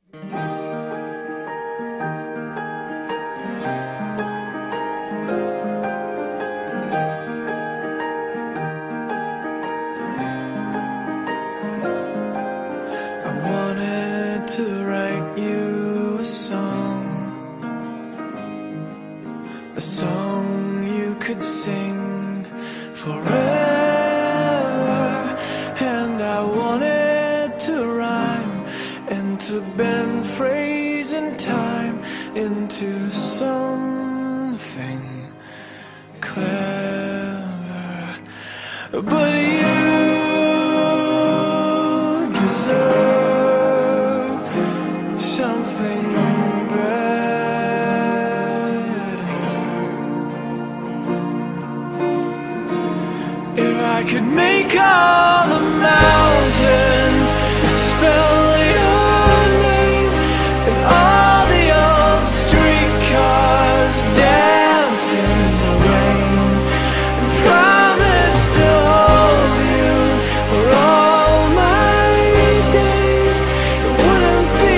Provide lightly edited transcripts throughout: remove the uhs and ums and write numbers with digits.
To write you a song you could sing forever, and I wanted to rhyme and to bend phrase and time into something clever, but you deserve something better. If I could make all the mountains spell your name, and all the old streetcars dance in the rain, and promise to hold you for all my days, it wouldn't be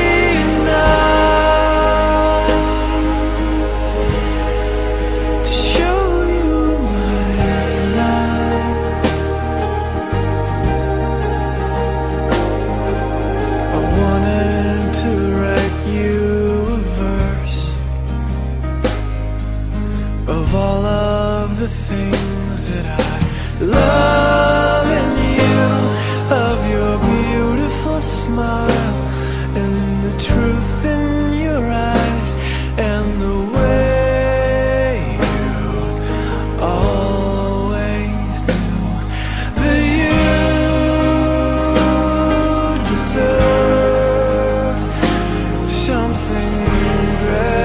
the things that I love in you, of your beautiful smile and the truth in your eyes, and the way you always knew that you deserved something better.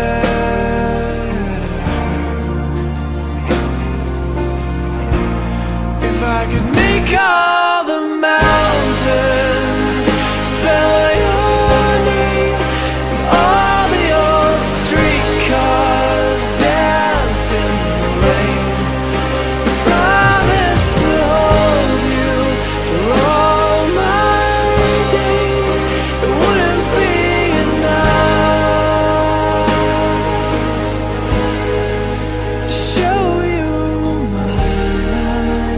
I could make all the mountains spell your name, and all the old streetcars dance in the rain, promise to hold you for all my days, it wouldn't be enough to show you my life.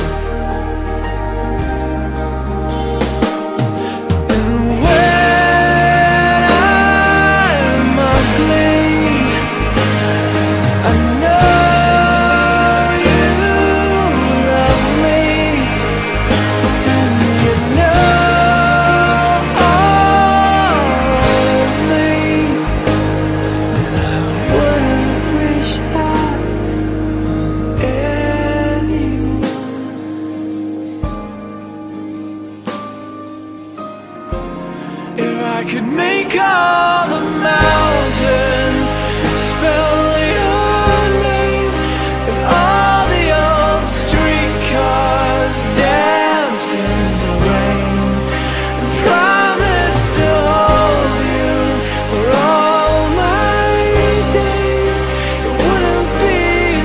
I could make all the mountains spell your name, and all the old streetcars dance in the rain, and promise to hold you for all my days, it wouldn't be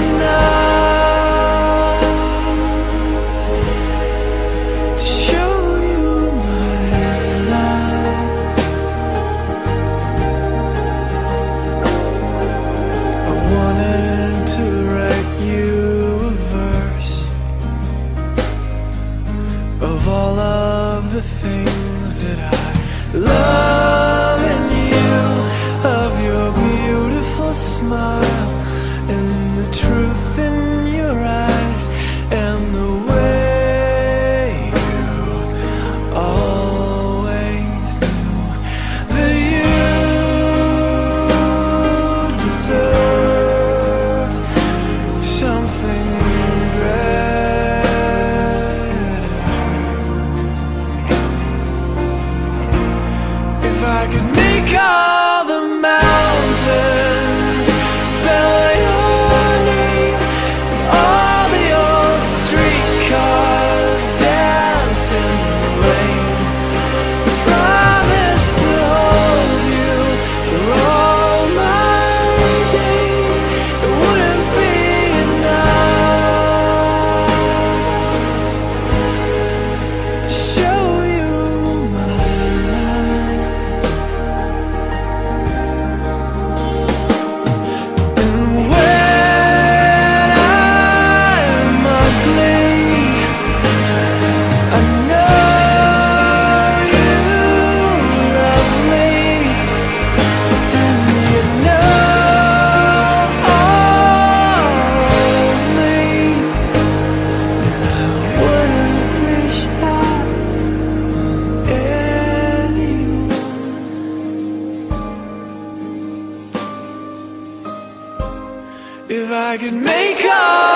enough to show you my life. To write you a verse of all of the things that I love in you, of your beautiful smile and the truth in your eyes, and the way you always knew that you deserve something better. If I could make all the mountains spell your name, and all the old streetcars dance in the rain, promise to hold you for all my days, it wouldn't be enough to show you my life. I could make up